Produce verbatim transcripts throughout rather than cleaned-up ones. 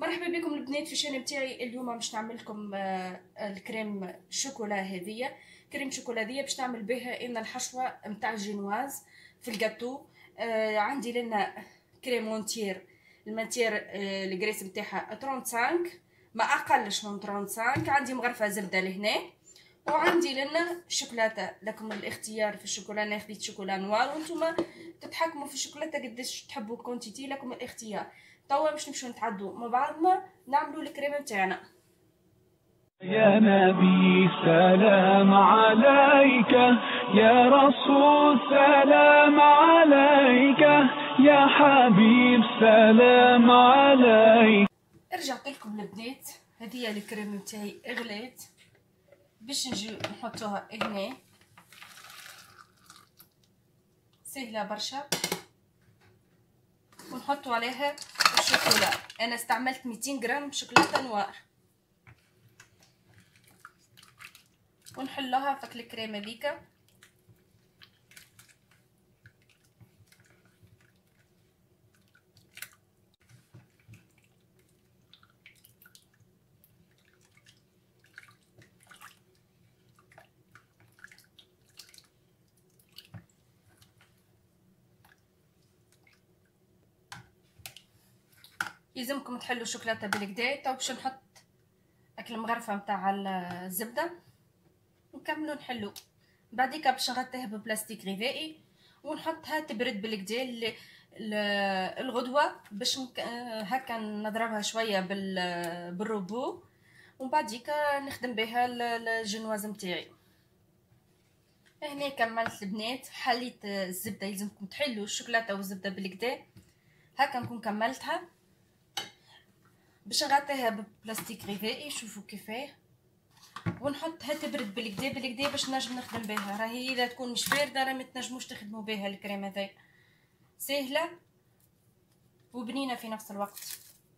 مرحبا بكم البنات في الشانل نتاعي. اليوم باش نعمل لكم الكريم شوكولا. هذه كريم شوكولا هذه باش نعمل بها ان الحشوه نتاع الجينواز في الجاتو. آه عندي لنا كريم مونتير المونتير، آه الكريس نتاعها خمسة وثلاثين، ما اقلش من خمسة وثلاثين. عندي مغرفه زبده لهنا، وعندي لنا شوكولاته. لكم الاختيار في الشوكولا، انا خديت شوكولا نوار وانتم تتحكموا في الشوكولاته قداش تحبوا الكونتيتي، لكم الاختيار. توا باش نمشيو نتعدوا مع بعضنا نعملوا الكريمه نتاعنا. يا نبي سلام عليك، يا رسول سلام عليك، يا حبيب سلام عليك. رجعت لكم البنات، هذه الكريمه نتاعي اغليت، باش نجي نحطوها هنا. سهله برشا، ونحطوا عليها الشوكولا. انا استعملت مئتين غرام شوكولاته نوار، ونحلوها في الكريمه ذيك. يلزمكم تحلوا الشوكولاته بالكدا. تو باش نحط اكل المغرفه نتاع الزبده ونكملوا نحلو. بعديك باش نغطيها ببلاستيك غذائي ونحطها تبرد بالكدا الغدوه، باش هكا نضربها شويه بالروبو، ومن بعديك نخدم بها الجنواز نتاعي. هنا كملت البنات، حليت الزبده. يلزمكم تحلوا الشوكولاته والزبده بالكدا. هكا نكون كملتها. باش نغطيها ببلاستيك غذائي، شوفوا كيفاه، ونحطها تبرد بالكدا بالكدا باش نجم نخدم بها. راهي اذا تكون مش بارده راه ما تنجموش تخدموا بها الكريمه هذه. سهله وبنينه في نفس الوقت.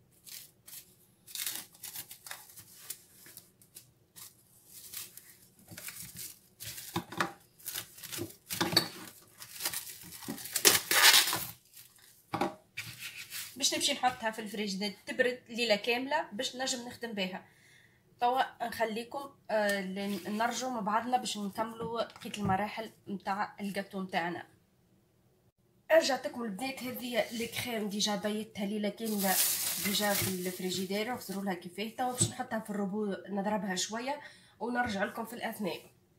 باش نمشي نحطها في الفريجيدير تبرد ليله كامله باش نجم نخدم بها. توا نخليكم آه نرجعوا مع بعضنا باش نكملوا بقيه المراحل نتاع الجاتو نتاعنا. رجعت لكم البنات، هذه الكريم ديجا بيتها ليله كامله ديجا في الفريجيدير، وخسروا لها كيفاه. توا باش نحطها في الروبو نضربها شويه ونرجع لكم في الاثناء.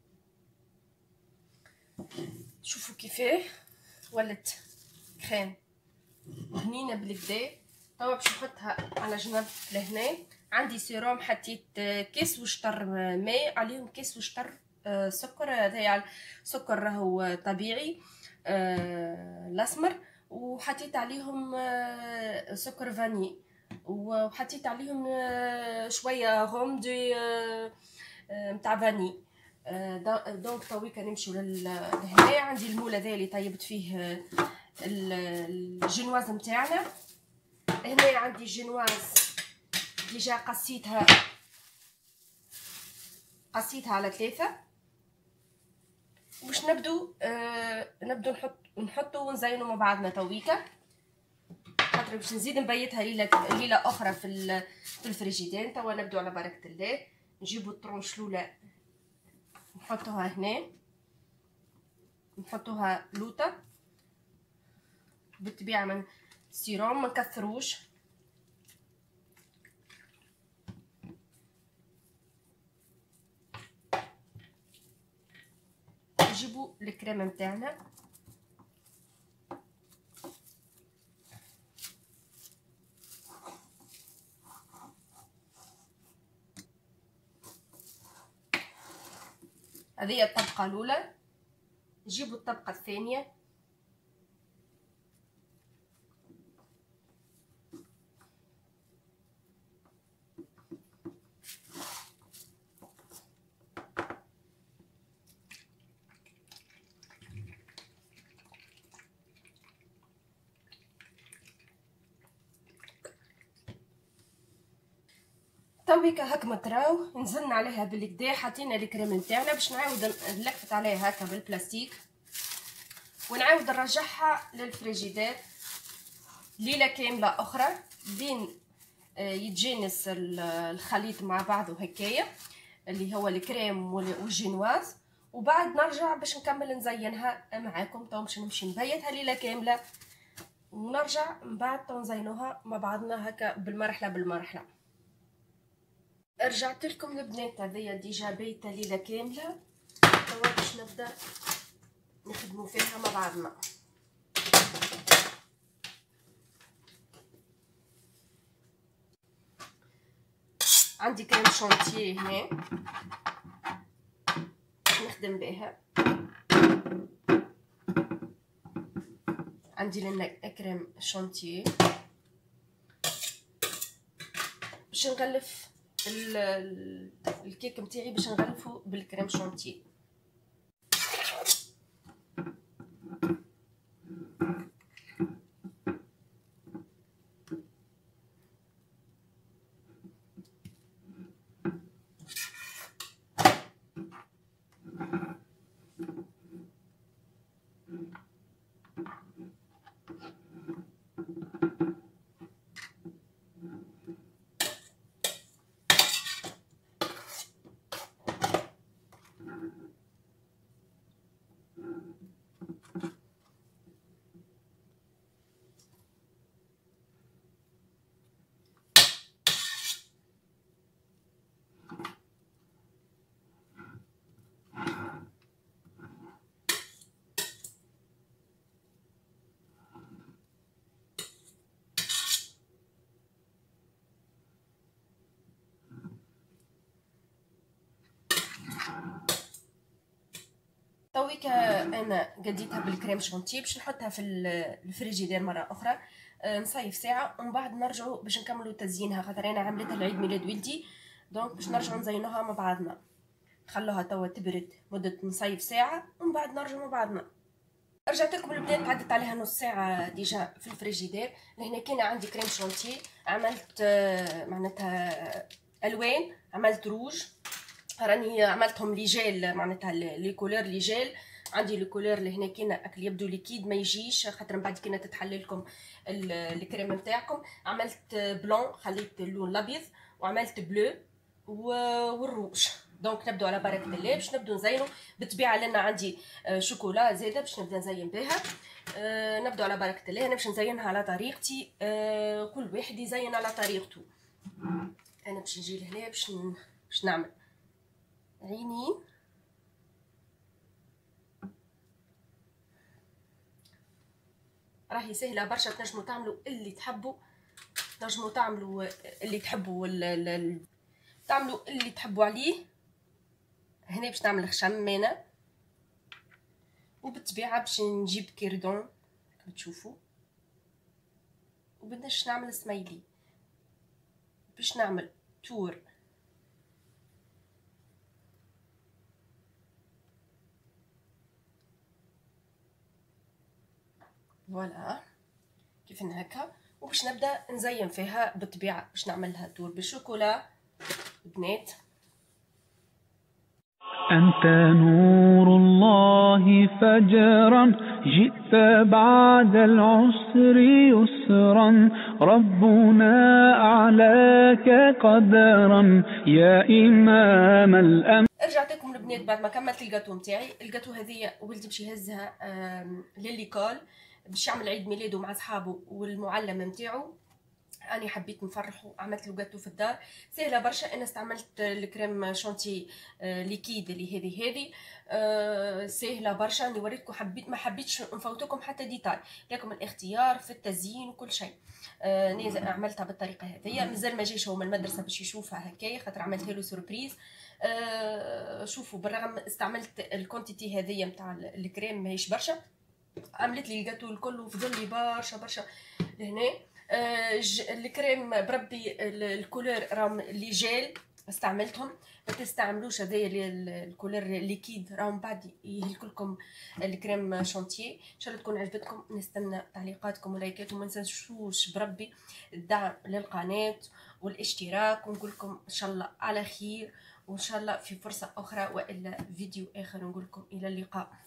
شوفوا كيفاه ولات كريم بنينه بالكدا. توا باش نحطها على جنب لهنا. عندي سيروم، حطيت كيس وشطر ماء عليهم كيس وشطر سكر. هذا سكر راهو طبيعي الاسمر، وحطيت عليهم سكر فاني، وحطيت عليهم شويه غومدي نتاع فاني. دونك تويكا نمشيو لهنا. عندي المول هذا اللي طيبت فيه الجنواز نتاعنا. هنا عندي جنواز ديجا قسيتها قسيتها على ثلاثة. باش نبدو آه نبدو نحط نحطو ونزينو مع بعضنا تويكا، خاطر باش نزيد نبيتها ليله ليله اخرى في في الفريجيدير. توا نبدو على بركه الله. نجيبو الطرونش الاولى نحطوها هنا، نحطوها لوطه بالطبيعه من السيروم، ما نكثروش. نجيبو الكريمه نتاعنا هذه الطبقه الاولى. نجيبو الطبقه الثانيه، تويكا هاك ما تراو نزلنا عليها بالكدا. حطينا الكريم نتاعنا باش نعاود نلفت عليها هكا بالبلاستيك، ونعاود نرجعها للفريجيدير ليله كامله اخرى. لين يتجانس الخليط مع بعضه هكايا اللي هو الكريم والجينواز. وبعد نرجع باش نكمل نزينها معاكم. تو باش نمشي نبيتها ليله كامله ونرجع من بعد تو نزينوها مع بعضنا هكا بالمرحله بالمرحله. رجعت لكم البنات، هذيا ديجا بيته ليله كامله. توا باش نبدا نخدموا فيها مع بعضنا. عندي كريم شونتيي هنا نخدم بها. عندي لنا كريم شونتيي باش نغلف الكيك نتاعي، باش نغلفه بالكريم شونتيي. تويك انا قديتها بالكريم شونتي باش نحطها في الفريجيدير مره اخرى نصيف ساعه ومن بعد نرجعوا باش نكملوا تزيينها، خاطر انا عملتها لعيد ميلاد ولدي دونك باش نرجعوا نزينوها مع بعضنا. خلوها توا تبرد مده نصيف ساعه ومن بعد نرجعوا مع بعضنا. رجعت لكم البنات، عدت عليها نص ساعه ديجا في الفريجيدير. لهنا كاين عندي كريم شونتي، عملت معناتها الوان، عملت روج، راني عملتهم لي جيل معناتها لي كولور لي جيل. عندي لي كولور اللي هنا كاين اللي يبدو ليكيد ما يجيش خاطر من بعد كي تتحلل لكم الكريم نتاعكم. عملت بلون خليت اللون الابيض، وعملت بلو والروج. دونك نبدو على بركه الله باش نبدو نزينو. بالطبيعه لنا عندي شوكولا زاده باش نبدا نزين بها. أه نبدو على بركه الله. انا باش نزينها على طريقتي، أه كل واحد يزين على طريقته. انا باش نجي لهنا باش باش نعمل عينين، راهي سهله برشا. تنجموا تعملوا اللي تحبوا، تنجموا تعملوا اللي تحبوا ال... تعملوا اللي تحبوا عليه. هنا باش نعمل خشمانه، وبالطبيعه باش نجيب كيردون كما تشوفوا، وبداش نعمل سمايلي باش نعمل تور. فوالا كيف هكا. وباش نبدا نزين فيها بالطبيعه باش نعملها تور بالشوكولا. بنات أنت نور الله فجرا، جئت بعد العسر يسرا، ربنا أعلاك قدرا يا إمام الأمر. رجعت لكم البنات بعد ما كملت الجاتو نتاعي. الجاتو هذه ولدي باش يهزها لليكول باش يعمل عيد ميلاده مع صحابه والمعلم نتاعو. اني حبيت نفرحه، عملت له جاتو في الدار سهله برشا. انا استعملت الكريم شونتي ليكيد اللي هذه هذه سهله برشا. اني وريتكم، حبيت ما حبيتش نفوتكم حتى ديتاي، لكم الاختيار في التزيين وكل شيء. انا عملتها بالطريقه هذيا. مازال ما جاش هو من المدرسه باش يشوفها هكايا خاطر عملتها له سوربريز. أه شوفوا بالرغم استعملت الكونتيتي هذيا نتاع الكريم ماهيش برشا، عملت لي الجاتو الكل وفضل لي برشا برشا لهنا. آه الكريم بربي الكولور راهم لي جيل استعملتهم، ما تستعملوش هذايا الكولور ليكيد راهم بعد يهلك لكم الكريم شونتيي. ان شاء الله تكون عجبتكم. نستنى تعليقاتكم ولايكات، وما تنسوش بربي الدعم للقناه والاشتراك، ونقول لكم ان شاء الله على خير، وان شاء الله في فرصه اخرى والا فيديو اخر. نقول لكم الى اللقاء.